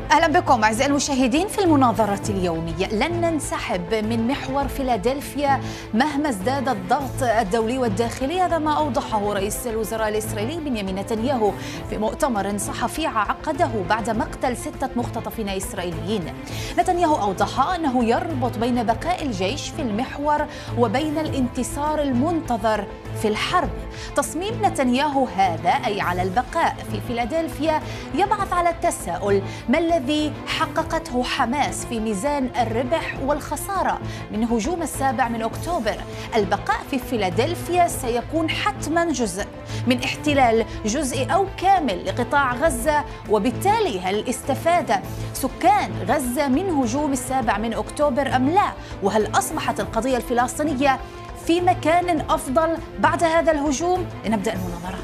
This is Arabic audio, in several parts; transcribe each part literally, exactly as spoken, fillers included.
أهلا بكم أعزائي المشاهدين في المناظرة اليومية. لن ننسحب من محور فيلادلفيا مهما ازداد الضغط الدولي والداخلي، هذا ما أوضحه رئيس الوزراء الإسرائيلي بنيامين نتنياهو في مؤتمر صحفي عقده بعد مقتل ستة مختطفين إسرائيليين. نتنياهو أوضح أنه يربط بين بقاء الجيش في المحور وبين الانتصار المنتظر في الحرب. تصميم نتنياهو هذا أي على البقاء في فيلادلفيا يبعث على التساؤل: ما الذي حققته حماس في ميزان الربح والخسارة من هجوم السابع من أكتوبر؟ البقاء في فيلادلفيا سيكون حتما جزء من احتلال جزئي أو كامل لقطاع غزة، وبالتالي هل استفاد سكان غزة من هجوم السابع من أكتوبر أم لا؟ وهل أصبحت القضية الفلسطينية في مكان أفضل بعد هذا الهجوم؟ لنبدأ المناظرة.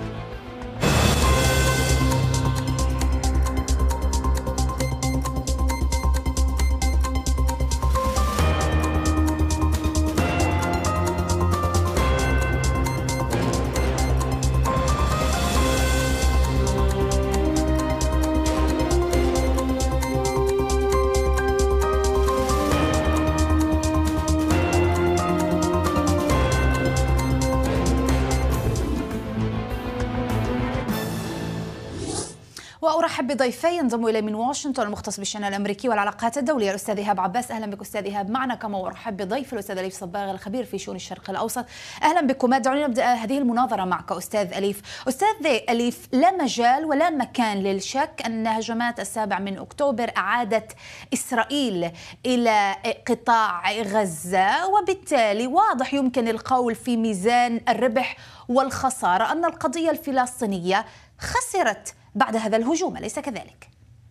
وأرحب بضيفي ينضموا إلي من واشنطن المختص بالشأن الأمريكي والعلاقات الدولية الأستاذ إيهاب عباس. أهلا بك أستاذ إيهاب معنا، كما وأرحب بضيف الأستاذ أليف صباغ الخبير في شؤون الشرق الأوسط. أهلا بكم. دعوني نبدأ هذه المناظرة معك أستاذ أليف. أستاذ أليف، لا مجال ولا مكان للشك أن هجمات السابع من أكتوبر أعادت إسرائيل إلى قطاع غزة، وبالتالي واضح يمكن القول في ميزان الربح والخسارة أن القضية الفلسطينية خسرت بعد هذا الهجوم، أليس كذلك؟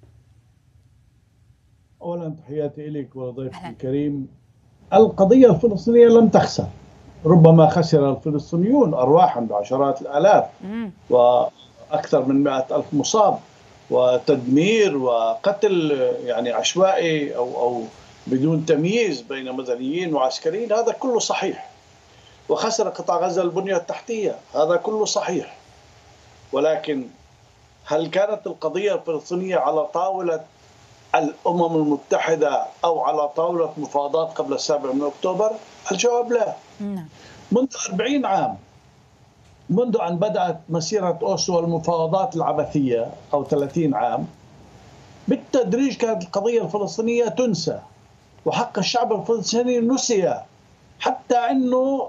أولا تحياتي إليك وضيفك الكريم. القضية الفلسطينية لم تخسر، ربما خسر الفلسطينيون أرواحا بعشرات الآلاف وأكثر من مئة ألف مصاب وتدمير وقتل يعني عشوائي أو أو بدون تمييز بين مدنيين وعسكريين، هذا كله صحيح. وخسر قطاع غزة البنية التحتية، هذا كله صحيح. ولكن هل كانت القضية الفلسطينية على طاولة الأمم المتحدة أو على طاولة مفاوضات قبل السابع من أكتوبر؟ الجواب لا. منذ أربعين عام، منذ أن بدأت مسيرة أوسلو والمفاوضات العبثية، أو ثلاثين عام، بالتدريج كانت القضية الفلسطينية تنسى وحق الشعب الفلسطيني نسي، حتى أنه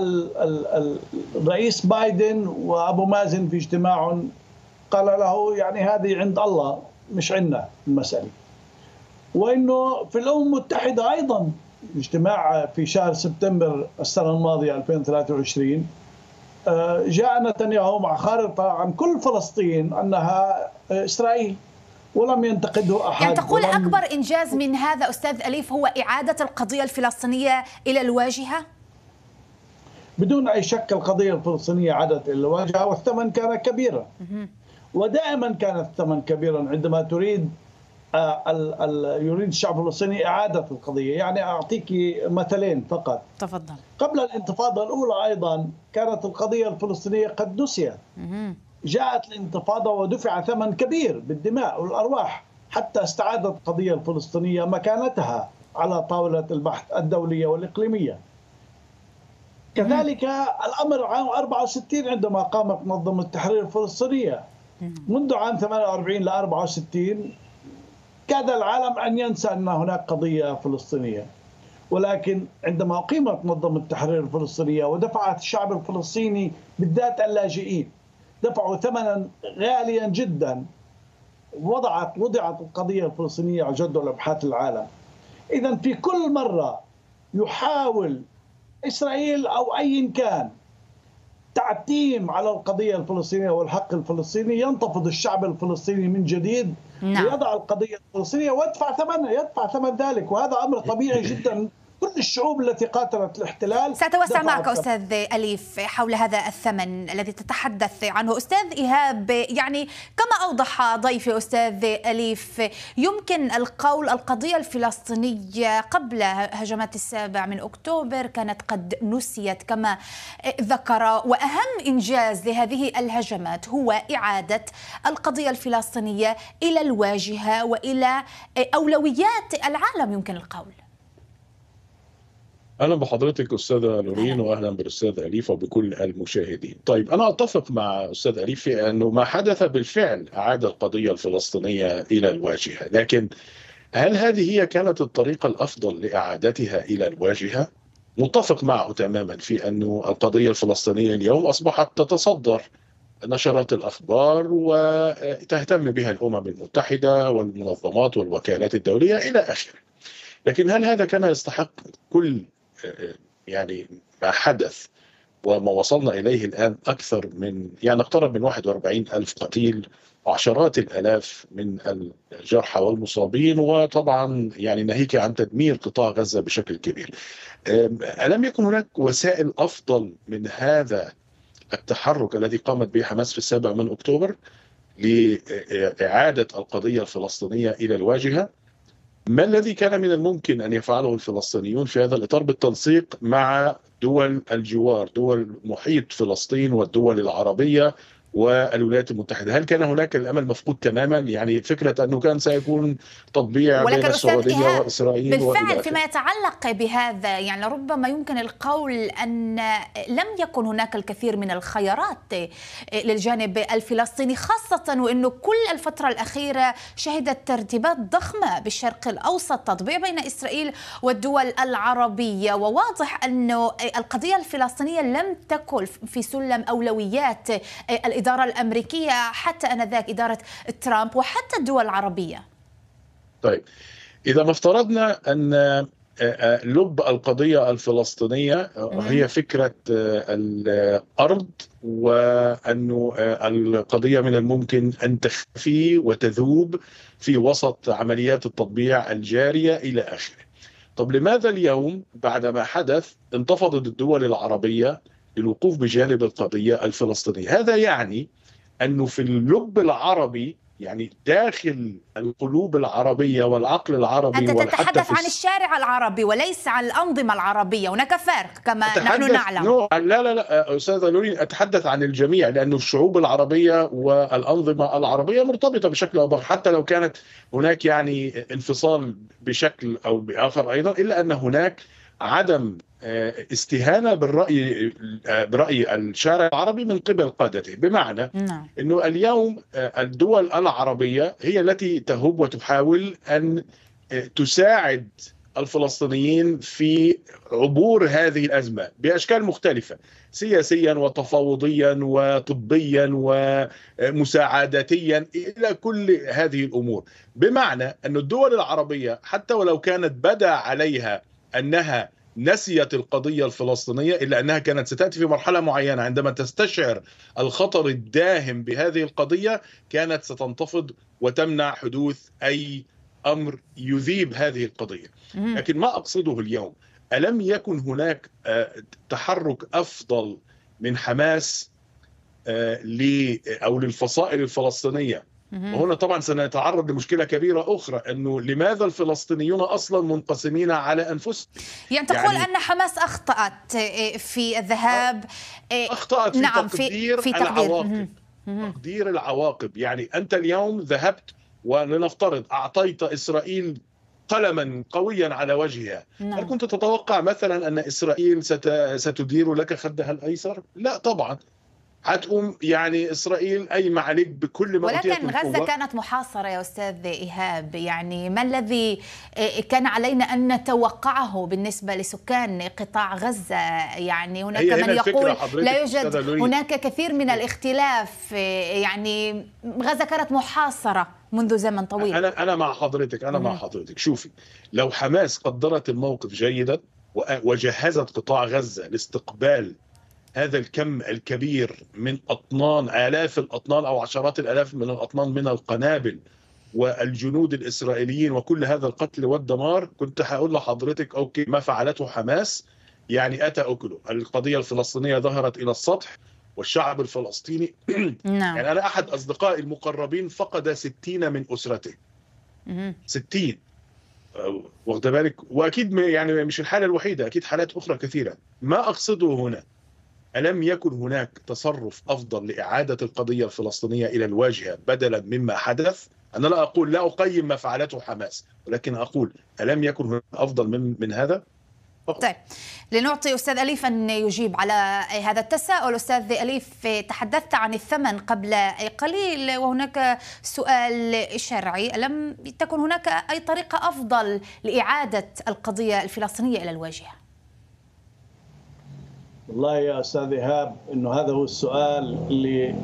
الرئيس بايدن وأبو مازن في اجتماع قال له يعني هذه عند الله مش عندنا المسألة. وإنه في الأمم المتحدة أيضا اجتماع في شهر سبتمبر السنة الماضية ألفين وثلاثة وعشرين جاء نتنياهو مع خارطة عن كل فلسطين أنها إسرائيل ولم ينتقده أحد. يعني تقول أكبر إنجاز من هذا أستاذ أليف هو إعادة القضية الفلسطينية إلى الواجهة؟ بدون أي شك القضية الفلسطينية عادت إلى الواجهة، والثمن كان كبيرا، ودائما كان الثمن كبيرا عندما تريد ال ال يريد الشعب الفلسطيني إعادة القضية. يعني أعطيك مثلين فقط. تفضل. قبل الانتفاضة الأولى أيضا كانت القضية الفلسطينية قد نسيت. جاءت الانتفاضة ودفع ثمن كبير بالدماء والأرواح حتى استعادت القضية الفلسطينية مكانتها على طاولة البحث الدولية والإقليمية. كذلك الأمر عام أربعة وستين عندما قامت منظمة التحرير الفلسطينية. منذ عام ثمانية وأربعين إلى أربعة وستين كاد العالم أن ينسى أن هناك قضية فلسطينية، ولكن عندما أقيمت منظمة التحرير الفلسطينية ودفعت الشعب الفلسطيني بالذات اللاجئين دفعوا ثمنا غاليا جدا، وضعت وضعت القضية الفلسطينية على جدول أبحاث العالم. إذن في كل مرة يحاول إسرائيل أو أي كان تعتيم على القضية الفلسطينية والحق الفلسطيني، ينتفض الشعب الفلسطيني من جديد. نعم. ليضع القضية الفلسطينية ويدفع ثمنها، يدفع ثمن ذلك، وهذا أمر طبيعي جدا كل الشعوب التي قاتلت الاحتلال. سأتوسع معك أستاذ أليف حول هذا الثمن الذي تتحدث عنه. أستاذ إيهاب، يعني كما أوضح ضيفي أستاذ أليف، يمكن القول القضية الفلسطينية قبل هجمات السابع من أكتوبر كانت قد نسيت كما ذكر، وأهم إنجاز لهذه الهجمات هو إعادة القضية الفلسطينية إلى الواجهة وإلى أولويات العالم، يمكن القول. أهلا بحضرتك أستاذة نورين، وأهلا بالأستاذ أليف وبكل المشاهدين. طيب، أنا أتفق مع أستاذ أليف في أنه ما حدث بالفعل أعاد القضية الفلسطينية إلى الواجهة، لكن هل هذه هي كانت الطريقة الأفضل لإعادتها إلى الواجهة؟ متفق معه تماما في أن القضية الفلسطينية اليوم أصبحت تتصدر نشرات الأخبار وتهتم بها الأمم المتحدة والمنظمات والوكالات الدولية إلى آخره. لكن هل هذا كان يستحق كل يعني ما حدث وما وصلنا إليه الآن؟ أكثر من يعني اقترب من واحد وأربعين ألف قتيل وعشرات الآلاف من الجرحى والمصابين، وطبعا يعني ناهيك عن تدمير قطاع غزة بشكل كبير. ألم يكن هناك وسائل أفضل من هذا التحرك الذي قامت به حماس في السابع من أكتوبر لإعادة القضية الفلسطينية إلى الواجهة؟ ما الذي كان من الممكن أن يفعله الفلسطينيون في هذا الإطار بالتنسيق مع دول الجوار، دول محيط فلسطين والدول العربية والولايات المتحدة؟ هل كان هناك الأمل مفقود تماما؟ يعني فكرة أنه كان سيكون تطبيع بين السعودية وإسرائيل بالفعل فيما يتعلق بهذا، يعني ربما يمكن القول أن لم يكن هناك الكثير من الخيارات للجانب الفلسطيني، خاصة وأنه كل الفترة الأخيرة شهدت ترتيبات ضخمة بالشرق الأوسط، تطبيع بين إسرائيل والدول العربية، وواضح أنه القضية الفلسطينية لم تكن في سلم أولويات الإدارة الأمريكية حتى آنذاك، إدارة ترامب وحتى الدول العربية. طيب، إذا ما افترضنا أن لب القضية الفلسطينية هي فكرة الأرض، وأن القضية من الممكن أن تختفي وتذوب في وسط عمليات التطبيع الجارية إلى آخره. طب لماذا اليوم بعدما حدث انتفضت الدول العربية للوقوف بجانب القضية الفلسطينية؟ هذا يعني أنه في اللب العربي، يعني داخل القلوب العربية والعقل العربي، أنت تتحدث عن الشارع العربي وليس عن الأنظمة العربية، هناك فرق كما نحن نعلم. لا لا لا أستاذة نورين، أتحدث عن الجميع، لأن الشعوب العربية والأنظمة العربية مرتبطة بشكل أو بآخر، حتى لو كانت هناك يعني انفصال بشكل أو بآخر أيضا، إلا أن هناك عدم استهانة بالرأي برأي الشارع العربي من قبل قادته. بمعنى نعم. أنه اليوم الدول العربية هي التي تهب وتحاول أن تساعد الفلسطينيين في عبور هذه الأزمة بأشكال مختلفة، سياسيا وتفاوضيا وطبيا ومساعداتيا إلى كل هذه الأمور. بمعنى أن الدول العربية حتى ولو كانت بدا عليها أنها نسيت القضية الفلسطينية، إلا أنها كانت ستأتي في مرحلة معينة عندما تستشعر الخطر الداهم بهذه القضية كانت ستنتفض وتمنع حدوث أي أمر يذيب هذه القضية. لكن ما أقصده اليوم، ألم يكن هناك تحرك أفضل من حماس أو للفصائل الفلسطينية؟ وهنا طبعا سنتعرض لمشكلة كبيرة أخرى، أنه لماذا الفلسطينيون أصلا منقسمين على أنفسهم؟ يعني تقول يعني أن حماس أخطأت في الذهاب، أخطأت في نعم تقدير في العواقب. تقدير العواقب، يعني أنت اليوم ذهبت ولنفترض أعطيت إسرائيل قلما قويا على وجهها، نعم. هل كنت تتوقع مثلا أن إسرائيل ستدير لك خدها الأيسر؟ لا طبعا، هتقوم يعني إسرائيل قايمة عليك بكل ما أوتيت من قوة. ولكن غزة كانت محاصرة يا أستاذ إيهاب، يعني ما الذي كان علينا أن نتوقعه بالنسبة لسكان قطاع غزة؟ يعني هناك من يقول لا يوجد هناك كثير من الاختلاف، يعني غزة كانت محاصرة منذ زمن طويل. أنا أنا مع حضرتك أنا مع حضرتك شوفي، لو حماس قدرت الموقف جيدا وجهزت قطاع غزة لاستقبال هذا الكم الكبير من أطنان، آلاف الأطنان أو عشرات الآلاف من الأطنان من القنابل والجنود الإسرائيليين وكل هذا القتل والدمار، كنت هقول لحضرتك أوكي ما فعلته حماس يعني أتى أكله. القضية الفلسطينية ظهرت إلى السطح والشعب الفلسطيني نعم. يعني أنا أحد أصدقائي المقربين فقد ستين من أسرته. ستين، واخد بالك؟ وأكيد يعني مش الحالة الوحيدة، أكيد حالات أخرى كثيرة. ما أقصده هنا، ألم يكن هناك تصرف أفضل لإعادة القضية الفلسطينية إلى الواجهة بدلا مما حدث؟ أنا لا أقول، لا أقيم ما فعلته حماس، ولكن أقول ألم يكن هناك أفضل من من هذا؟ فقط. طيب، لنعطي أستاذ أليف أن يجيب على هذا التساؤل. أستاذ أليف، تحدثت عن الثمن قبل قليل وهناك سؤال شرعي، ألم تكن هناك أي طريقة أفضل لإعادة القضية الفلسطينية إلى الواجهة؟ والله يا أستاذ إيهاب، إنه هذا هو السؤال اللي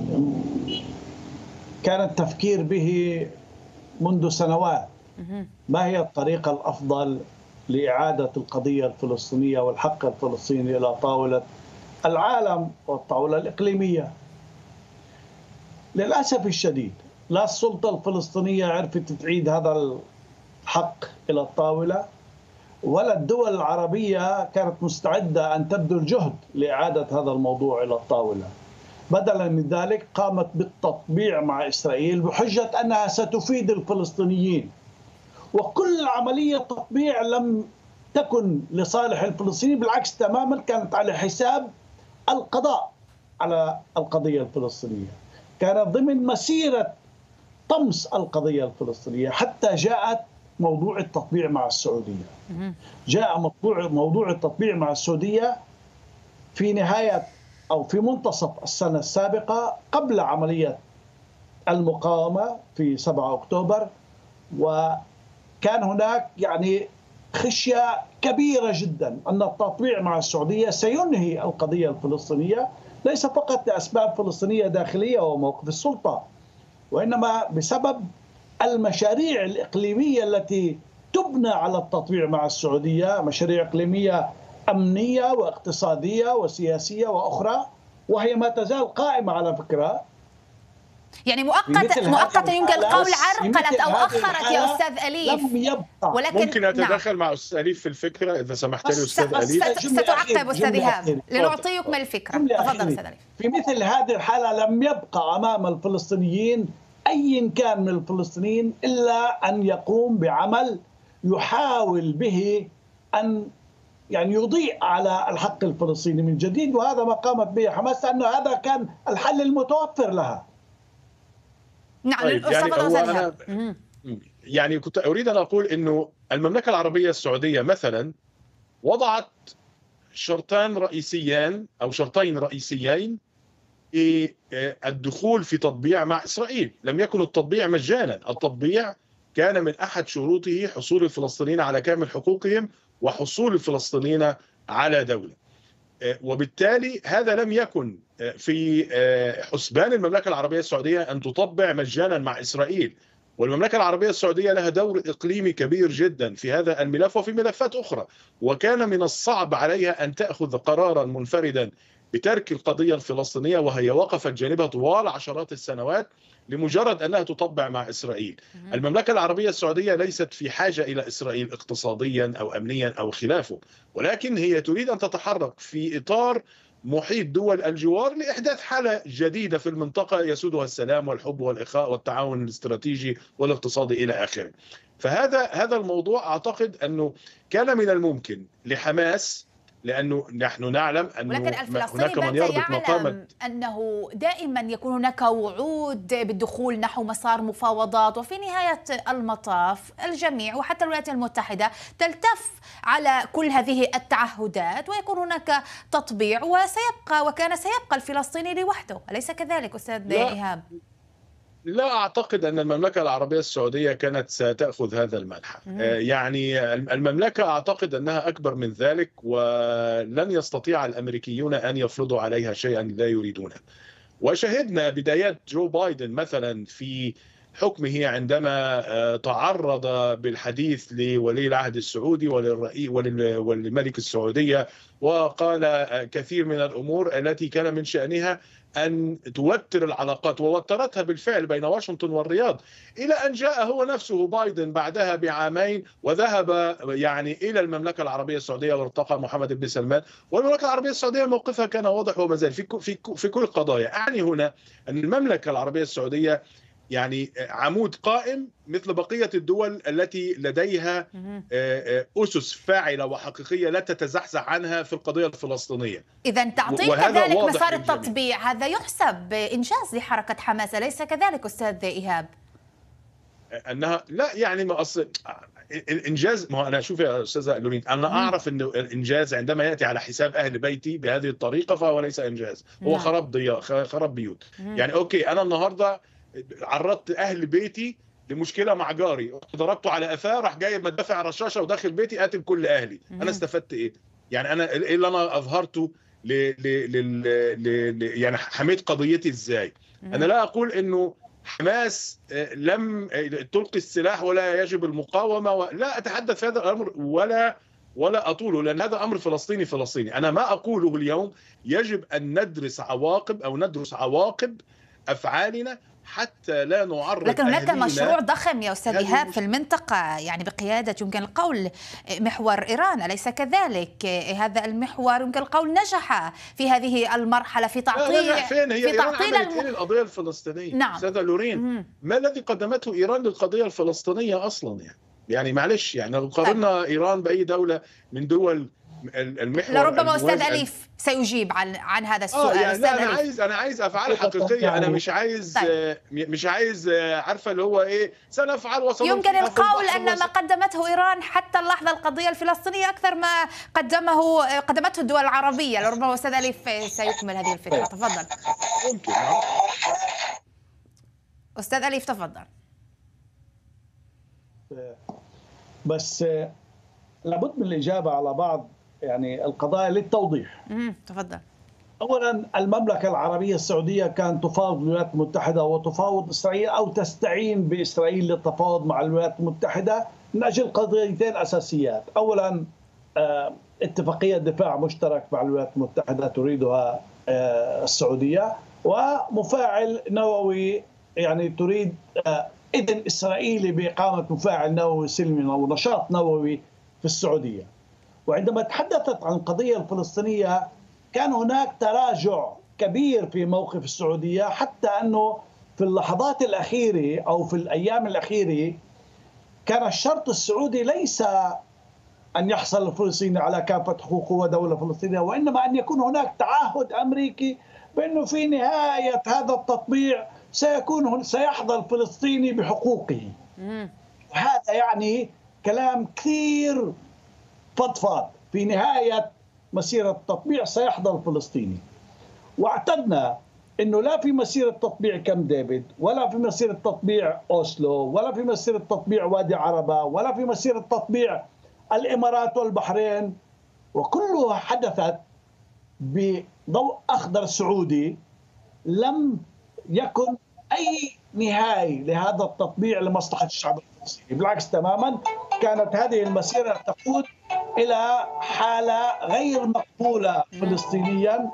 كان التفكير به منذ سنوات. ما هي الطريقة الأفضل لإعادة القضية الفلسطينية والحق الفلسطيني إلى طاولة العالم والطاولة الإقليمية؟ للأسف الشديد لا السلطة الفلسطينية عرفت تعيد هذا الحق إلى الطاولة، ولا الدول العربية كانت مستعدة أن تبذل جهد لإعادة هذا الموضوع إلى الطاولة. بدلا من ذلك قامت بالتطبيع مع إسرائيل بحجة أنها ستفيد الفلسطينيين، وكل عملية تطبيع لم تكن لصالح الفلسطينيين، بالعكس تماما كانت على حساب القضاء على القضية الفلسطينية. كانت ضمن مسيرة طمس القضية الفلسطينية حتى جاءت موضوع التطبيع مع السعودية. جاء موضوع موضوع التطبيع مع السعودية في نهاية أو في منتصف السنة السابقة قبل عملية المقاومة في سبعة أكتوبر، وكان هناك يعني خشية كبيرة جدا أن التطبيع مع السعودية سينهي القضية الفلسطينية، ليس فقط لأسباب فلسطينية داخلية وموقف السلطة، وإنما بسبب المشاريع الإقليمية التي تبنى على التطبيع مع السعودية، مشاريع إقليمية أمنية واقتصادية وسياسية وأخرى، وهي ما تزال قائمة على فكرة. يعني مؤقتا مؤقتا يمكن القول عرقلت أو أخرت يا أستاذ أليف، لم يبقى. ولكن ممكن أتدخل نعم. مع أستاذ أليف في الفكرة إذا سمحت لي أستاذ أليف؟ ستعقب أستاذ إيهاب لنعطي يكمل الفكرة. تفضل أستاذ أليف. في مثل هذه الحالة لم يبقى أمام الفلسطينيين أي كان من الفلسطينيين إلا أن يقوم بعمل يحاول به أن يعني يضيء على الحق الفلسطيني من جديد، وهذا ما قامت به حماس، لأنه هذا كان الحل المتوفر لها. نعم. طيب يعني, أنا يعني كنت أريد أن أقول أنه المملكة العربية السعودية مثلا وضعت شرطان رئيسيان أو شرطين رئيسيين الدخول في تطبيع مع إسرائيل. لم يكن التطبيع مجانا، التطبيع كان من أحد شروطه حصول الفلسطينيين على كامل حقوقهم وحصول الفلسطينيين على دولة، وبالتالي هذا لم يكن في حسبان المملكة العربية السعودية أن تطبع مجانا مع إسرائيل. والمملكة العربية السعودية لها دور إقليمي كبير جدا في هذا الملف وفي ملفات أخرى، وكان من الصعب عليها أن تأخذ قرارا منفردا بترك القضية الفلسطينية وهي وقفت جانبها طوال عشرات السنوات لمجرد أنها تطبع مع إسرائيل. المملكة العربية السعودية ليست في حاجة إلى إسرائيل اقتصاديا أو أمنيا أو خلافه، ولكن هي تريد أن تتحرك في إطار محيط دول الجوار لإحداث حالة جديدة في المنطقة يسودها السلام والحب والإخاء والتعاون الاستراتيجي والاقتصادي إلى آخره. فهذا هذا الموضوع أعتقد أنه كان من الممكن لحماس، لأنه نحن نعلم أنه ولكن الفلسطيني بات يعلم أنه دائما يكون هناك وعود بالدخول نحو مسار مفاوضات، وفي نهاية المطاف الجميع وحتى الولايات المتحدة تلتف على كل هذه التعهدات ويكون هناك تطبيع وسيبقى وكان سيبقى الفلسطيني لوحده، أليس كذلك أستاذ إيهاب؟ لا أعتقد أن المملكة العربية السعودية كانت ستأخذ هذا المنحى. يعني المملكة أعتقد أنها أكبر من ذلك، ولن يستطيع الأمريكيون أن يفرضوا عليها شيئا لا يريدونه. وشهدنا بدايات جو بايدن مثلا في حكمه عندما تعرض بالحديث لولي العهد السعودي وللملك السعودية، وقال كثير من الأمور التي كان من شأنها أن توتر العلاقات، ووترتها بالفعل بين واشنطن والرياض، إلى أن جاء هو نفسه بايدن بعدها بعامين وذهب يعني إلى المملكة العربية السعودية والتقى محمد بن سلمان، والمملكة العربية السعودية موقفها كان واضح وما زال في في في كل القضايا. أعني هنا أن المملكة العربية السعودية يعني عمود قائم مثل بقية الدول التي لديها أسس فاعلة وحقيقية لا تتزحزح عنها في القضية الفلسطينية. إذا تعطيل كذلك مسار التطبيع، هذا يحسب إنجاز لحركة حماس، أليس كذلك أستاذ إيهاب؟ أنها لا يعني ما أصل الإنجاز، ما أنا شوف يا أستاذة لورين، أنا أعرف أن الإنجاز عندما يأتي على حساب أهل بيتي بهذه الطريقة فهو ليس إنجاز، هو خراب ضياء، خراب بيوت. يعني أوكي أنا النهاردة عرضت اهل بيتي لمشكله مع جاري، ضربته على قفاه، راح جايب مدافع رشاشه وداخل بيتي قاتل كل اهلي، انا استفدت ايه؟ يعني انا ايه اللي انا اظهرته ل ل ل يعني حميت قضيتي ازاي؟ انا لا اقول انه حماس لم تلقي السلاح ولا يجب المقاومه، لا اتحدث في هذا الامر ولا ولا اطوله، لان هذا امر فلسطيني فلسطيني. انا ما اقوله اليوم يجب ان ندرس عواقب او ندرس عواقب افعالنا حتى لا نعرض. لكن هناك مشروع ضخم يا أستاذ إيهاب في المنطقة، يعني بقيادة يمكن القول محور إيران، أليس كذلك؟ هذا المحور يمكن القول نجح في هذه المرحلة في تعطيل فين هي في تعطيل الم... القضية الفلسطينية. نعم أستاذة لورين، مم. ما الذي قدمته إيران للقضية الفلسطينية أصلا؟ يعني يعني معلش، يعني لو قارنا إيران بأي دولة من دول المحور، لربما أستاذ أليف سيجيب عن عن هذا السؤال. آه يعني لا انا عايز انا عايز افعال حقيقيه، انا مش عايز طيب. مش عايز عارفه اللي هو ايه سنفعل وسنفعل. يمكن القول ان ما قدمته ايران حتى اللحظه القضيه الفلسطينيه اكثر ما قدمه قدمته الدول العربيه، لربما أستاذ أليف سيكمل هذه الفكره. تفضل. ممكن. أستاذ أليف تفضل. بس لابد من الاجابه على بعض يعني القضايا للتوضيح. امم تفضل. اولا المملكه العربيه السعوديه كانت تفاوض الولايات المتحده وتفاوض اسرائيل او تستعين باسرائيل للتفاوض مع الولايات المتحده من اجل قضيتين اساسيات. اولا اتفاقيه دفاع مشترك مع الولايات المتحده تريدها السعوديه، ومفاعل نووي يعني تريد اذن اسرائيلي باقامه مفاعل نووي سلمي او نشاط نووي في السعوديه. وعندما تحدثت عن القضية الفلسطينية كان هناك تراجع كبير في موقف السعودية، حتى أنه في اللحظات الأخيرة أو في الأيام الأخيرة كان الشرط السعودي ليس أن يحصل الفلسطيني على كافة حقوقه ودولة فلسطينية، وإنما أن يكون هناك تعهد أمريكي بأنه في نهاية هذا التطبيع سيكون سيحظى الفلسطيني بحقوقه. وهذا يعني كلام كثير فضفاض، في نهاية مسيرة التطبيع سيحظى الفلسطيني. واعتدنا أنه لا في مسيرة تطبيع كامب ديفيد ولا في مسيرة تطبيع أوسلو ولا في مسيرة تطبيع وادي عربة ولا في مسيرة تطبيع الإمارات والبحرين، وكلها حدثت بضوء أخضر سعودي، لم يكن أي نهاية لهذا التطبيع لمصلحة الشعب الفلسطيني. بالعكس تماما، كانت هذه المسيرة تقود إلى حالة غير مقبولة فلسطينيا،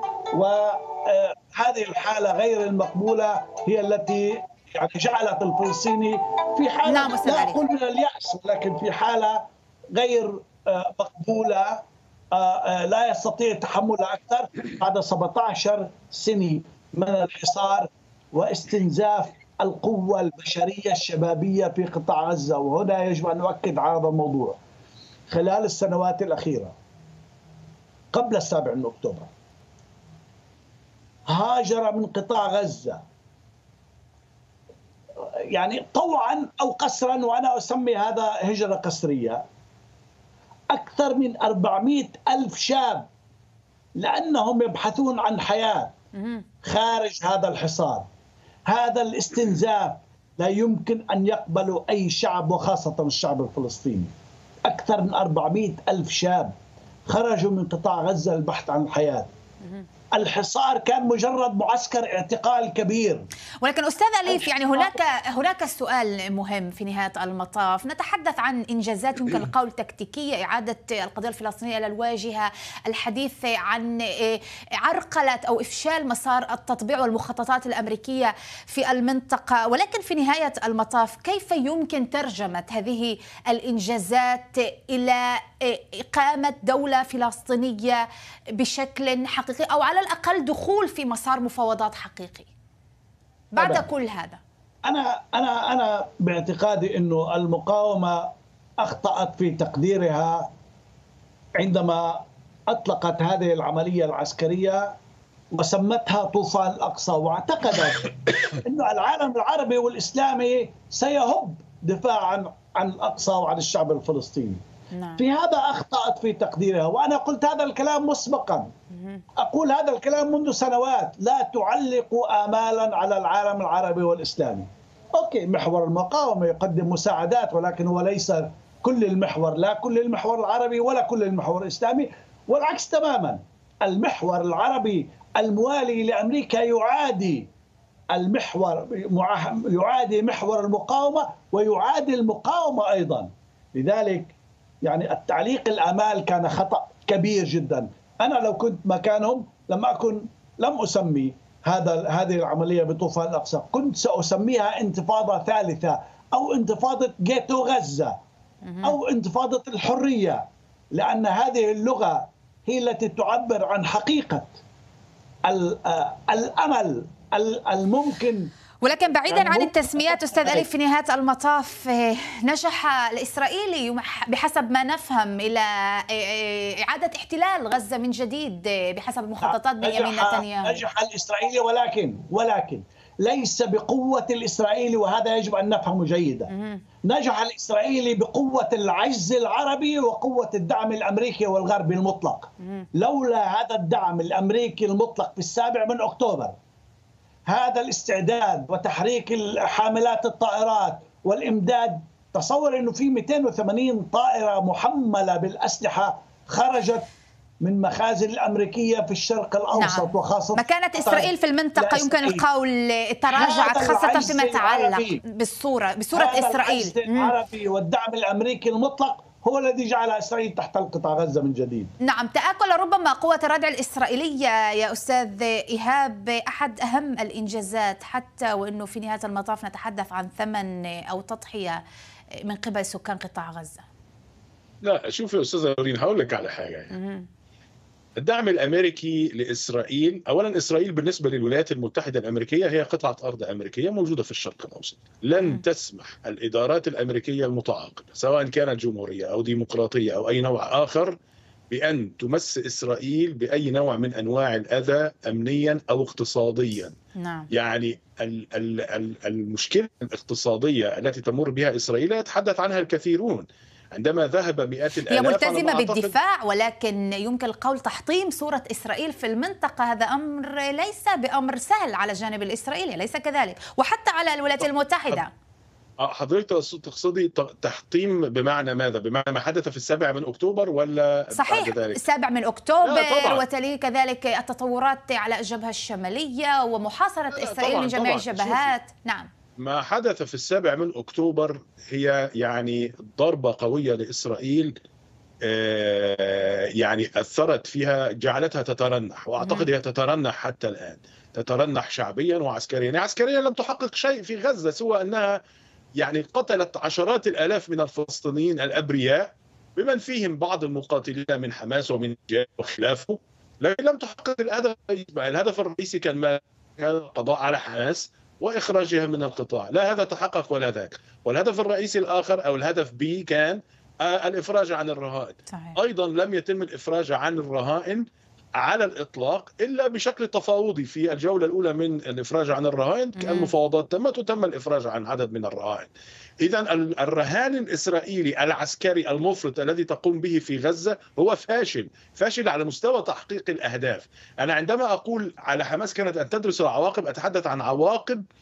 وهذه الحالة غير المقبولة هي التي يعني جعلت الفلسطيني في حالة لا, لا أقول من اليأس، لكن في حالة غير مقبولة لا يستطيع تحملها أكثر بعد سبعة عشر سنة من الحصار واستنزاف القوة البشرية الشبابية في قطاع غزة. وهنا يجب أن نؤكد على هذا الموضوع. خلال السنوات الأخيرة قبل السابع من أكتوبر هاجر من قطاع غزة يعني طوعا أو قسرا، وأنا أسمي هذا هجرة قسرية، أكثر من أربعمئة ألف شاب، لأنهم يبحثون عن حياة خارج هذا الحصار. هذا الاستنزاف لا يمكن أن يقبله أي شعب، وخاصة الشعب الفلسطيني. أكثر من أربعمئة ألف شاب خرجوا من قطاع غزة للبحث عن الحياة. الحصار كان مجرد معسكر اعتقال كبير. ولكن أستاذ أليف، يعني هناك هناك سؤال مهم في نهاية المطاف. نتحدث عن إنجازات يمكن القول تكتيكية، إعادة القضية الفلسطينية إلى الواجهة، الحديث عن عرقلة أو إفشال مسار التطبيع والمخططات الأمريكية في المنطقة، ولكن في نهاية المطاف كيف يمكن ترجمة هذه الإنجازات إلى إقامة دولة فلسطينية بشكل حقيقي، أو على الأقل دخول في مسار مفاوضات حقيقي بعد طبعا. كل هذا أنا أنا أنا باعتقادي إنه المقاومة أخطأت في تقديرها عندما أطلقت هذه العملية العسكرية وسمتها طوفان الأقصى، واعتقدت إنه العالم العربي والإسلامي سيهب دفاعا عن الأقصى وعن الشعب الفلسطيني. نعم. في هذا أخطأت في تقديرها، وأنا قلت هذا الكلام مسبقا، أقول هذا الكلام منذ سنوات. لا تعلقوا آمالا على العالم العربي والإسلامي. أوكي، محور المقاومة يقدم مساعدات، ولكن هو ليس كل المحور، لا كل المحور العربي ولا كل المحور الإسلامي، والعكس تماما. المحور العربي الموالي لأمريكا يعادي المحور يعادي محور المقاومة ويعادي المقاومة أيضا. لذلك يعني التعليق الآمال كان خطأ كبير جدا. أنا لو كنت مكانهم لم أكن لم أسمي هذا هذه العملية بطوفان الأقصى، كنت سأسميها انتفاضة ثالثة أو انتفاضة جيتو غزة أو انتفاضة الحرية، لأن هذه اللغة هي التي تعبر عن حقيقة الأمل الممكن. ولكن بعيدا عن التسميات أستاذ أليف، في نهاية المطاف نجح الإسرائيلي بحسب ما نفهم إلى إعادة احتلال غزة من جديد بحسب مخططات بنيامين نتنياهو. نجح الإسرائيلي، ولكن ولكن ليس بقوة الإسرائيلي، وهذا يجب أن نفهمه جيدا. نجح الإسرائيلي بقوة العجز العربي وقوة الدعم الأمريكي والغربي المطلق. لولا هذا الدعم الأمريكي المطلق في السابع من أكتوبر، هذا الاستعداد وتحريك حاملات الطائرات والإمداد، تصور أنه في مئتين وثمانين طائرة محملة بالأسلحة خرجت من مخازن الأمريكية في الشرق الأوسط. نعم. وخاصة مكانة إسرائيل في المنطقة يمكن القول تراجعت، خاصة فيما يتعلق بالصورة بصورة إسرائيل. العجز العربي والدعم الأمريكي المطلق هو الذي جعل إسرائيل تحتل قطاع غزة من جديد. نعم، تآكل ربما قوة الردع الإسرائيلية يا أستاذ إيهاب أحد أهم الإنجازات، حتى وأنه في نهاية المطاف نتحدث عن ثمن أو تضحية من قبل سكان قطاع غزة. لا شوف يا أستاذة نورين، هقول لك على حاجة. يعني الدعم الأمريكي لإسرائيل، أولا إسرائيل بالنسبة للولايات المتحدة الأمريكية هي قطعة أرض أمريكية موجودة في الشرق الأوسط. لن تسمح الإدارات الأمريكية المتعاقبة سواء كانت جمهورية أو ديمقراطية أو أي نوع آخر بأن تمس إسرائيل بأي نوع من أنواع الأذى أمنيا أو اقتصاديا. نعم. يعني المشكلة الاقتصادية التي تمر بها إسرائيل يتحدث عنها الكثيرون. عندما ذهب مئات الآلاف، هي ملتزمة بالدفاع، ولكن يمكن القول تحطيم صورة إسرائيل في المنطقة هذا أمر ليس بأمر سهل على الجانب الإسرائيلي، أليس كذلك؟ وحتى على الولايات المتحدة. حضرتك تقصدي تحطيم بمعنى ماذا؟ بمعنى ما حدث في السابع من أكتوبر ولا صحيح بعد ذلك؟ السابع من أكتوبر وتليه كذلك التطورات على الجبهة الشمالية ومحاصرة إسرائيل من جميع الجبهات. نعم، ما حدث في السابع من أكتوبر هي يعني ضربة قوية لإسرائيل، يعني أثرت فيها، جعلتها تترنح، وأعتقد هي تترنح حتى الآن، تترنح شعبيا وعسكريا. يعني عسكريا لم تحقق شيء في غزة سوى أنها يعني قتلت عشرات الآلاف من الفلسطينيين الأبرياء بمن فيهم بعض المقاتلين من حماس ومن جهاد وخلافه، لكن لم تحقق الهدف الرئيسي. الهدف الرئيسي كان القضاء على حماس وإخراجها من القطاع، لا هذا تحقق ولا ذاك. والهدف الرئيسي الآخر أو الهدف بي كان الإفراج عن الرهائن. صحيح. أيضا لم يتم الإفراج عن الرهائن على الإطلاق إلا بشكل تفاوضي. في الجولة الأولى من الإفراج عن الرهائن المفاوضات تمت وتم الإفراج عن عدد من الرهائن. إذن الرهان الإسرائيلي العسكري المفرط الذي تقوم به في غزة هو فاشل، فاشل على مستوى تحقيق الأهداف. أنا عندما أقول على حماس كانت أن تدرس العواقب، أتحدث عن عواقب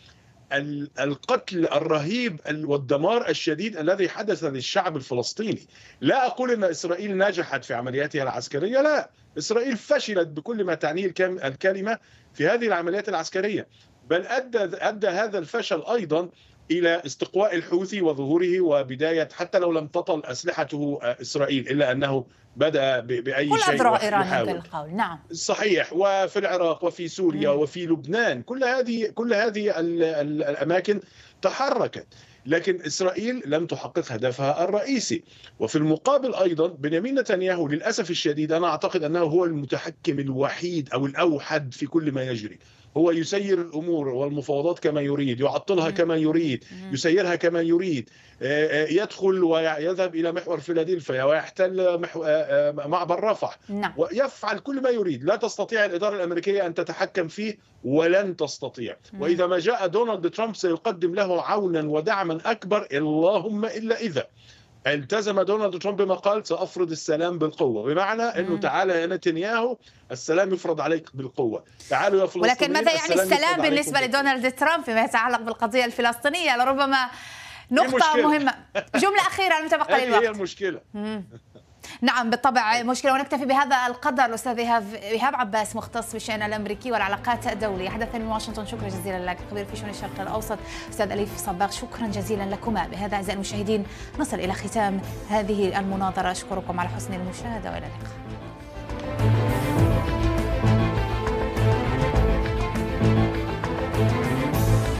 القتل الرهيب والدمار الشديد الذي حدث للشعب الفلسطيني. لا أقول أن إسرائيل نجحت في عملياتها العسكرية، لا، إسرائيل فشلت بكل ما تعنيه الكلمة في هذه العمليات العسكرية، بل أدى, أدى هذا الفشل أيضا إلى استقواء الحوثي وظهوره وبداية، حتى لو لم تطل أسلحته إسرائيل إلا أنه بدأ بأي كل شيء أذرع إيران بالقول. نعم صحيح، وفي العراق وفي سوريا مم. وفي لبنان، كل هذه كل هذه الأماكن تحركت، لكن إسرائيل لم تحقق هدفها الرئيسي. وفي المقابل أيضا بنيامين نتنياهو للأسف الشديد أنا أعتقد أنه هو المتحكم الوحيد أو الأوحد في كل ما يجري. هو يسير الأمور والمفاوضات كما يريد، يعطلها كما يريد، يسيرها كما يريد، يدخل ويذهب إلى محور فيلادلفيا ويحتل معبر رفح، ويفعل كل ما يريد. لا تستطيع الإدارة الأمريكية أن تتحكم فيه، ولن تستطيع. وإذا ما جاء دونالد ترامب سيقدم له عونا ودعما أكبر، اللهم إلا إذا التزم دونالد ترامب بما قال سأفرض السلام بالقوة، بمعنى أنه تعالى يا نتنياهو السلام يفرض عليك بالقوة، تعالوا يا فلسطينيين. ولكن ماذا يعني السلام, السلام بالنسبة لدونالد ترامب فيما يتعلق بالقضية الفلسطينية؟ لربما نقطة مهمة. جملة أخيرة المتبقى للوقت. هي المشكلة. نعم بالطبع مشكلة. ونكتفي بهذا القدر. الأستاذ إيهاب عباس مختص بالشأن الأمريكي والعلاقات الدولية حدثنا من واشنطن، شكرا جزيلا لك. خبير في شؤون الشرق الأوسط أستاذ أليف صباغ، شكرا جزيلا لكما. بهذا أعزائي المشاهدين نصل إلى ختام هذه المناظرة، أشكركم على حسن المشاهدة وإلى اللقاء.